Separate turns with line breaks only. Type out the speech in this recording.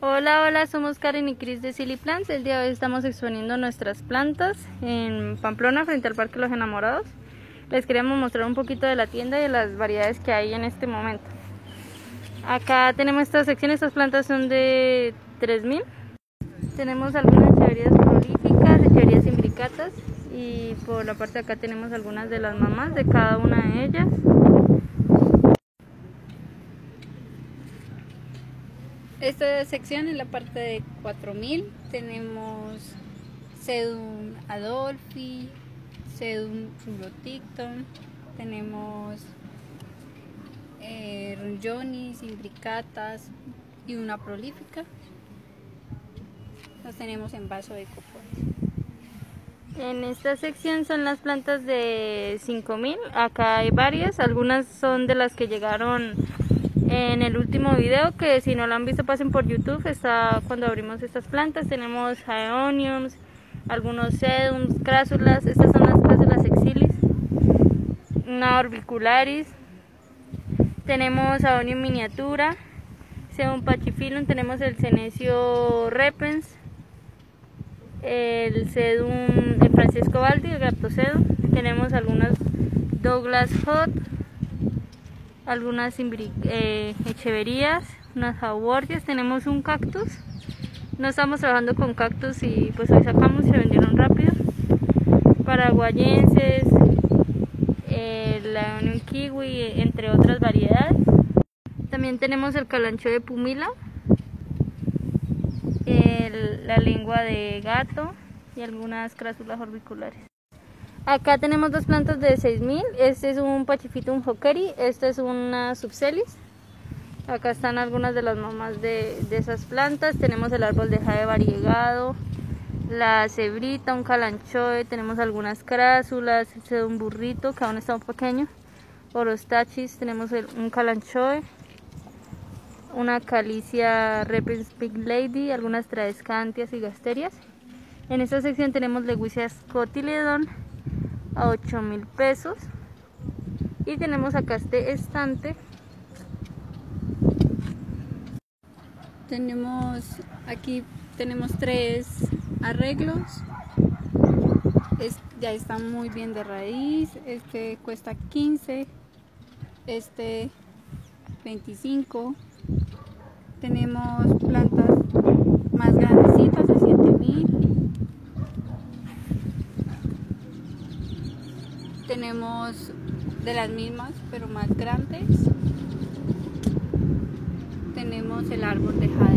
Hola, hola, somos Karen y Cris de Silly Plants. El día de hoy estamos exponiendo nuestras plantas en Pamplona, frente al Parque Los Enamorados. Les queremos mostrar un poquito de la tienda y de las variedades que hay en este momento. Acá tenemos esta sección, estas plantas son de 3000. Tenemos algunas echeverías prolíficas, echeverías imbricatas, y por la parte de acá tenemos algunas de las mamás de cada una de ellas.
Esta sección es la parte de 4000. Tenemos Sedum Adolphi, Sedum Rubroticton, tenemos Ronjonis, imbricatas y una prolífica. Las tenemos en vaso de copones.
En esta sección son las plantas de 5000. Acá hay varias, algunas son de las que llegaron en el último video, que si no lo han visto pasen por YouTube, está cuando abrimos estas plantas. Tenemos aeoniums, algunos sedums, crásulas. Estas son las crásulas exilis, una orbicularis. Tenemos aeonium miniatura, sedum pachifilum, tenemos el senecio repens, el sedum de Francesco Baldi, el graptosedum. Tenemos algunas Douglas Hot, algunas echeverías, unas jaguardias. Tenemos un cactus. No estamos trabajando con cactus y pues hoy sacamos, se vendieron rápido. Paraguayenses, el aeonium kiwi, entre otras variedades. También tenemos el calancho de pumila, la lengua de gato y algunas crásulas orbiculares. Acá tenemos dos plantas de 6000. Este es un Pachyphytum hockeri, esta es una subcelis. Acá están algunas de las mamás de esas plantas. Tenemos el árbol de jade variegado, la cebrita, un calanchoe, tenemos algunas crásulas, un burrito que aún está un pequeño, orostachis, tenemos un calanchoe, una calicia repens pink lady, algunas tradescantias y gasterias. En esta sección tenemos Lewisias cotyledon a 8000 pesos, y tenemos acá este estante.
Aquí tenemos 3 arreglos. Ya están muy bien de raíz. Este cuesta 15, este 25. Tenemos plantas más grandecitas de 7000. Tenemos de las mismas pero más grandes. Tenemos el árbol de jade